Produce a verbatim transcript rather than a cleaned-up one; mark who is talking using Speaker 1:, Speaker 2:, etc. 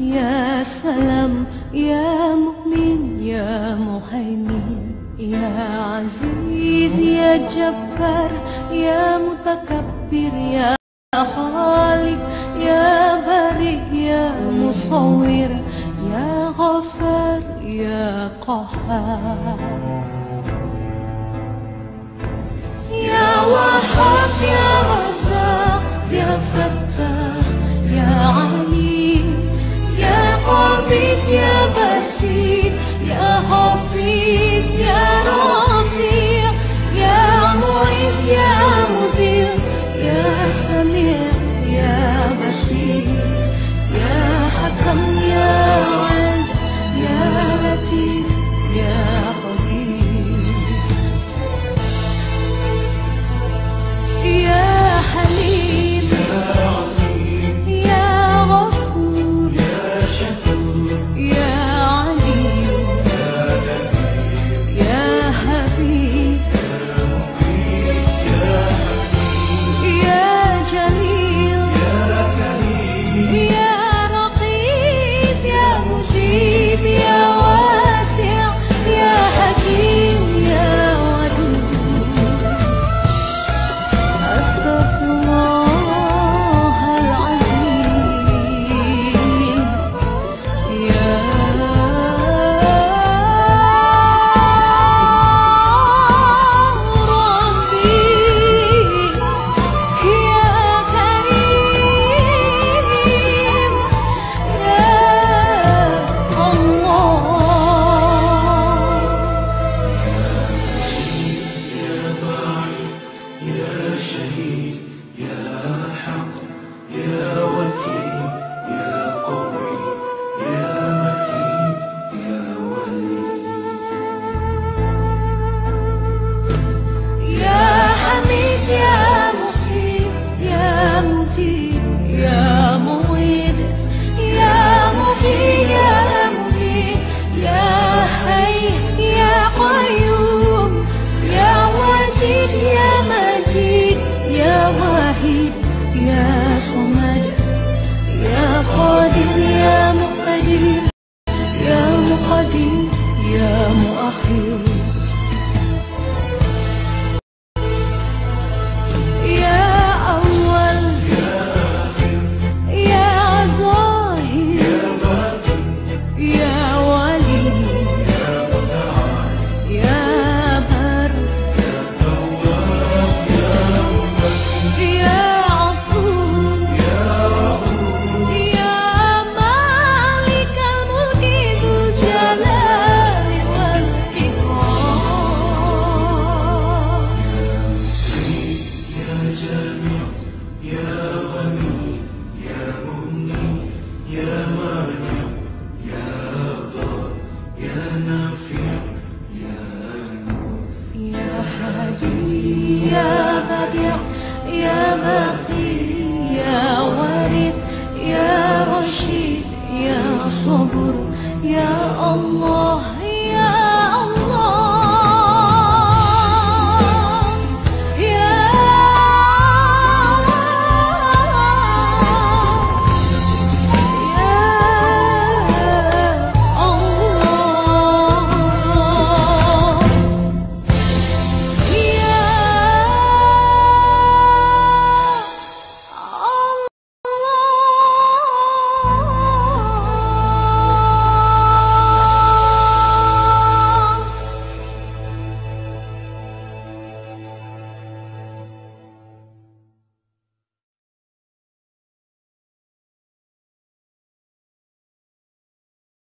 Speaker 1: يا سلام يا مؤمن يا مهيمن يا عزيز يا جبار يا متكبر يا خالق يا بريء يا مصور يا غفار يا قهار يا وهاب يا رزاق يا فتاح يا عليم يا قابض يا بسيط يا حفيظ يا رفيع يا معز يا مدير يا سميع يا بصير يا حكم يا عدل يا لطيف يا خبير يا حليم يا عظيم يا غفور يا شكور يا عليم يا كبير يا حبيب يا مقيت يا حسيب يا جليل يا كريم يا رقيب يا مجيب يا واسع يا حكيم يا ودود أستغفر الله العظيم يا ربي يا كريم يا الله
Speaker 2: يا باعث يا شهيد يا حق يا وكيل يا قوي يا متين يا ولي
Speaker 1: يا حميد يا محسن يا مجيد يا مويد يا مبين يا مبين يا حي يا قيوم يا واجد يا مجيد يا واحد يا صمد يا قادر يا مقتدر